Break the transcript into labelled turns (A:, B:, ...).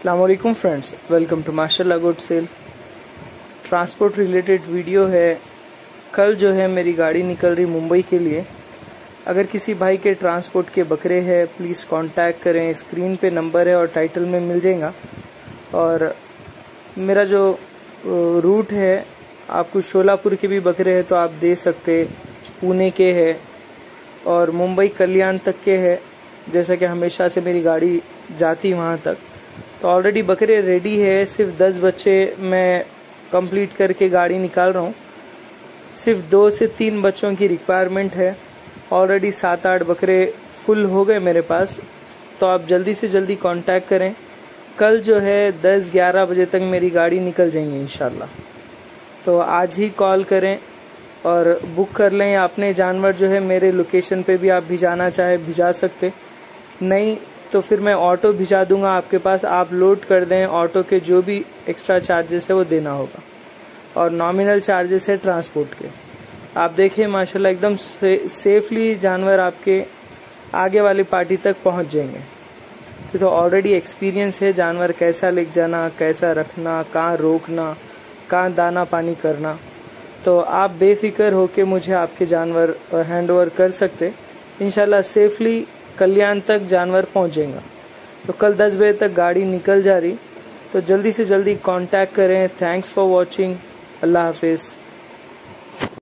A: अस्सलामुअलैकुम friends, welcome to Mashallah good sale. Transport related video है। कल जो है मेरी गाड़ी निकल रही मुंबई के लिए। अगर किसी भाई के ट्रांसपोर्ट के बकरे हैं प्लीज़ कांटेक्ट करें। स्क्रीन पे नंबर है और टाइटल में मिल जाएगा। और मेरा जो रूट है, आपको शोलापुर के भी बकरे हैं तो आप दे सकते, पुणे के है और मुंबई कल्याण तक के है। जैसा कि हमेशा से मेरी गाड़ी जाती वहाँ तक, तो ऑलरेडी बकरे रेडी है। सिर्फ 10 बच्चे मैं कंप्लीट करके गाड़ी निकाल रहा हूँ। सिर्फ 2 से 3 बच्चों की रिक्वायरमेंट है। ऑलरेडी 7-8 बकरे फुल हो गए मेरे पास, तो आप जल्दी से जल्दी कांटेक्ट करें। कल जो है 10-11 बजे तक मेरी गाड़ी निकल जाएंगी इंशाल्लाह। तो आज ही कॉल करें और बुक कर लें। अपने जानवर जो है मेरे लोकेशन पे भी आप भिजाना चाहे भिजा सकते, नहीं तो फिर मैं ऑटो भिजा दूंगा आपके पास। आप लोड कर दें, ऑटो के जो भी एक्स्ट्रा चार्जेस है वो देना होगा और नॉमिनल चार्जेस है ट्रांसपोर्ट के। आप देखें माशाल्लाह एकदम सेफली जानवर आपके आगे वाली पार्टी तक पहुंच जाएंगे। तो ऑलरेडी एक्सपीरियंस है जानवर कैसा लेके जाना, कैसा रखना, कहाँ रोकना, कहाँ दाना पानी करना। तो आप बेफिक्र होके मुझे आपके जानवर हैंड ओवर कर सकते। इंशाल्लाह सेफली कल्याण तक जानवर पहुंच जाएगा। तो कल 10 बजे तक गाड़ी निकल जा रही, तो जल्दी से जल्दी कांटेक्ट करें। Thanks for watching. अल्लाह हाफिज़।